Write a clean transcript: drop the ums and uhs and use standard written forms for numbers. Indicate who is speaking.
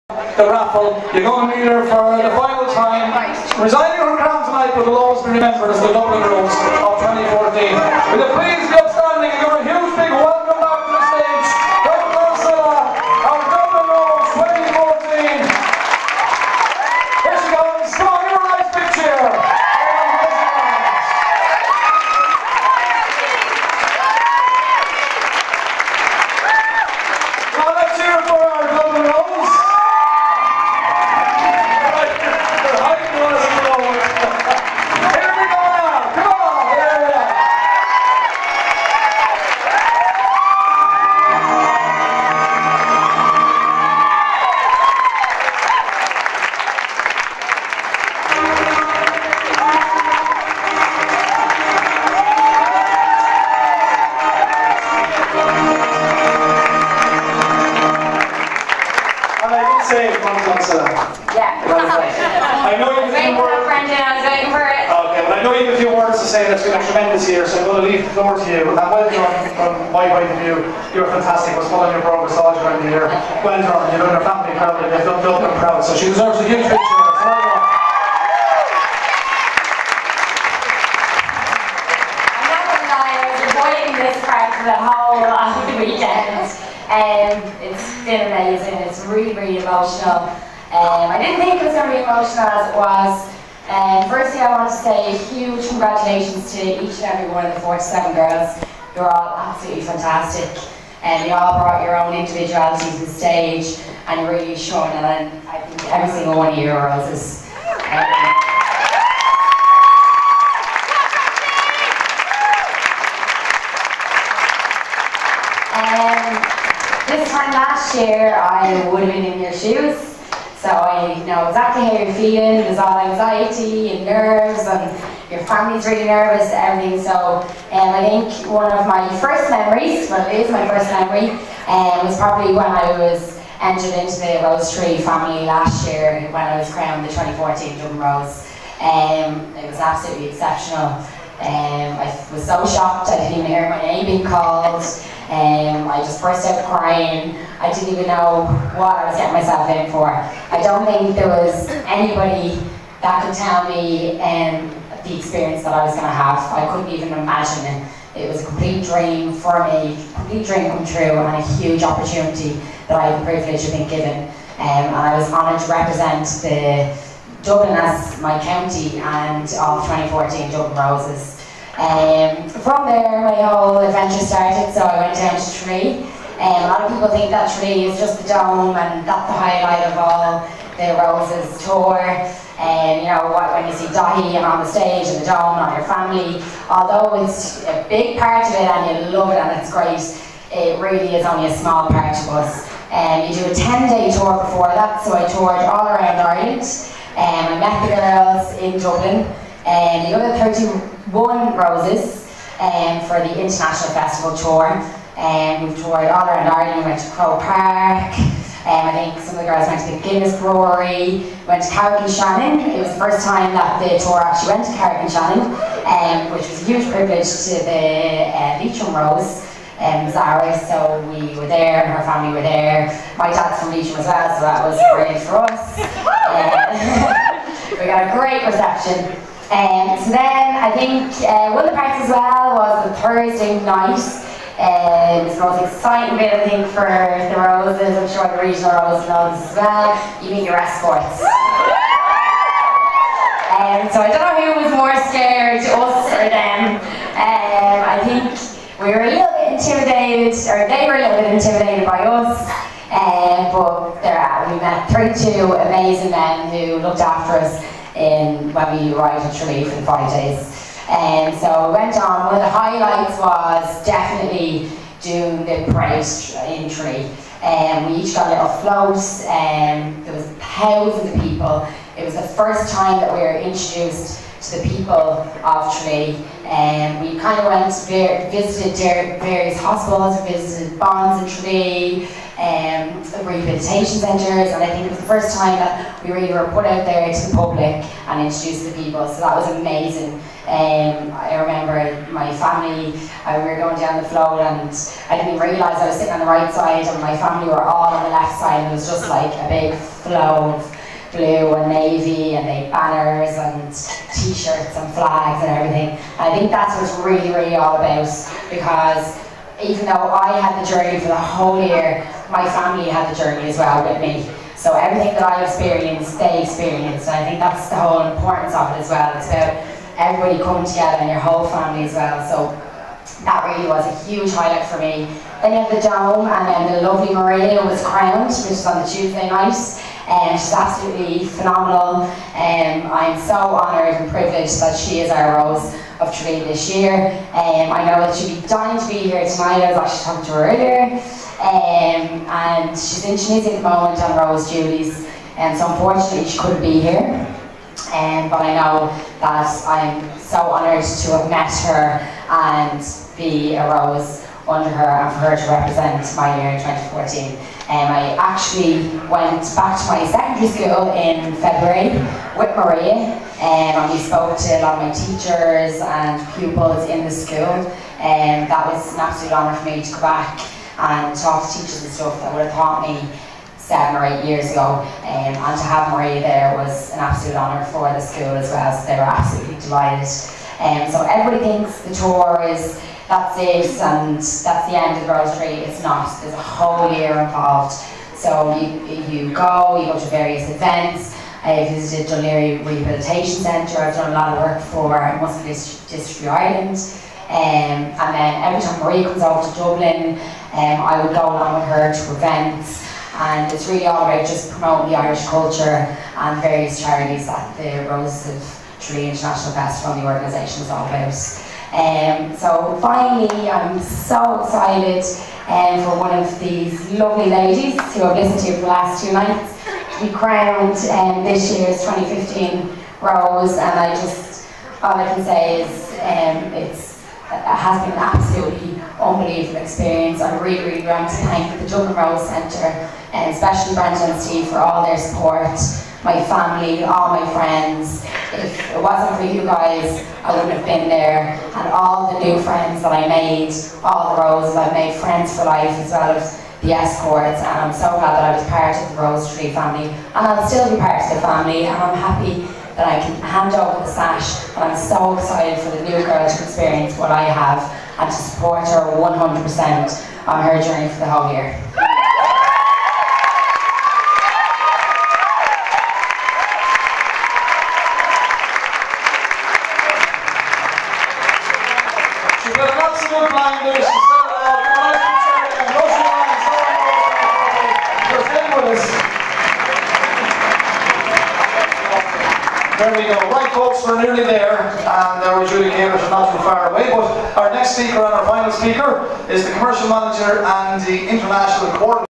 Speaker 1: The raffle, you're going to meet her for the final time. Resigning her crown tonight, but will always be remembered as the Dublin Rose of 2014. Will you please be upstanding and give her a huge big welcome back to the stage. Dr. Ursula, our Dublin Rose 2014. Here she goes. Come on, give her a nice big cheer. Well, let's cheer for our Dublin Rose. I know you have a few words. Okay, well I know you have a few words to say that's been a tremendous year, so I'm going to leave the floor to you. And well done from my point of view. You're fantastic. I was following your progress all around the year. Well done. You've done your family proud and you've done Dublin proud. So she deserves a huge big cheer.
Speaker 2: The whole of the weekend. It's been amazing. It's really, really emotional. I didn't think it was going to be emotional as it was. Firstly, I want to say huge congratulations to each and every one of the 47 girls. You're all absolutely fantastic. And you all brought your own individualities to the stage and you're really showing it. And I think every single one of your girls is. This time last year, I would have been in your shoes, so I know exactly how you're feeling. There's all anxiety and nerves, and your family's really nervous and everything. So I think one of my first memories, well, it is my first memory, was probably when I was entered into the Rose Tree family last year when I was crowned the 2014 Dublin Rose. It was absolutely exceptional. I was so shocked I didn't even hear my name being called. I just burst out crying. I didn't even know what I was getting myself in for. I don't think there was anybody that could tell me the experience that I was going to have. I couldn't even imagine it. It was a complete dream for me, complete dream come true, and a huge opportunity that I had the privilege of being given. And I was honoured to represent the Dublin as my county and all 2014 Dublin Roses. From there, my whole adventure started, so I went down to Tralee. A lot of people think that Tralee is just the dome and that's the highlight of all the Roses tour. And you know, when you see Dahi and on the stage and the dome and your family, although it's a big part of it and you love it and it's great, it really is only a small part of us. You do a 10-day tour before that, so I toured all around Ireland. I met the girls in Dublin, and the other 31 Roses for the International Festival tour. We've toured all around Ireland. We went to Croke Park. I think some of the girls went to the Guinness Brewery, went to Carrick-on-Shannon. It was the first time that the tour actually went to Carrick-on-Shannon, which was a huge privilege to the Leitrim Rose. Zara, so we were there and her family were there. My dad's from Leitrim as well, so that was great for us. We got a great reception. So then I think one of the parts as well was the Thursday night. It's the most exciting bit, I think, for the Roses. I'm sure the regional Roses know this as well. You meet your escorts. So I don't know who was more scared, us or them. I think we were a little bit intimidated, or they were a little bit intimidated by us. But we met 32 amazing men who looked after us when we arrived at Tralee for the 5 days. So it went on. One of the highlights was definitely doing the parade in Tralee. We each got a little float. There was thousands of people. It was the first time that we were introduced to the people of Tralee. We kind of went, visited various hospitals, visited Bonds in Tralee, rehabilitation centres, and I think it was the first time that we really were put out there to the public and introduced to people, so that was amazing. I remember my family, we were going down the float and I didn't even realise I was sitting on the right side and my family were all on the left side, and it was just like a big flow of blue and navy, and they had banners and t-shirts and flags and everything. And I think that's what it's really, really all about, because even though I had the journey for the whole year, my family had the journey as well with me. So everything that I experienced, they experienced, and I think that's the whole importance of it as well. It's about everybody coming together and your whole family as well. So that really was a huge highlight for me. Then you have the dome, and then the lovely Maria was crowned, which was on the Tuesday night. She's absolutely phenomenal. I'm so honoured and privileged that she is our Rose of Tralee this year. I know that she'll be dying to be here tonight. I was actually talking to her earlier. And she's in Tunisia at the moment on Rose duties, and so unfortunately she couldn't be here. But I know that I'm so honoured to have met her and be a Rose under her, and for her to represent my year in 2014. I actually went back to my secondary school in February with Maria, and we spoke to a lot of my teachers and pupils in the school, and that was an absolute honour for me to go back and talk to teachers and stuff that would have taught me 7 or 8 years ago, and to have Maria there was an absolute honour for the school as well, so they were absolutely delighted. So everybody thinks the tour is, that's it, and that's the end of the Rose Tree. It's not. There's a whole year involved. So you go to various events. I visited Tralee Rehabilitation Centre. I've done a lot of work for Muscular Dystrophy Ireland. And then every time Maria comes over to Dublin, I would go along with her to events. And it's really all about just promoting the Irish culture and various charities that the Roses of Tralee International Festival and the organisation is all about. So finally, I'm so excited for one of these lovely ladies who I've listened to for the last 2 nights to be crowned this year's 2015 Rose, and all I can say is it has been an absolutely unbelievable experience. I really, really want to thank the Dublin Rose Centre, and especially Brenda and Steve for all their support, my family, all my friends. If it wasn't for you guys, I wouldn't have been there, and all the new friends that I made, all the Roses, I've made friends for life as well as the escorts, and I'm so glad that I was part of the Rose Tree family, and I'll still be part of the family, and I'm happy that I can hand over the sash, and I'm so excited for the new girl to experience what I have and to support her 100% on her journey for the whole year.
Speaker 1: She's got an absolute blind loose. She's set it out. And Roisin Lyons, you're staying with us. There we go. Right, folks, we're nearly there, and our adjudicators are not too far away. But our next speaker and our final speaker is the commercial manager and the international coordinator.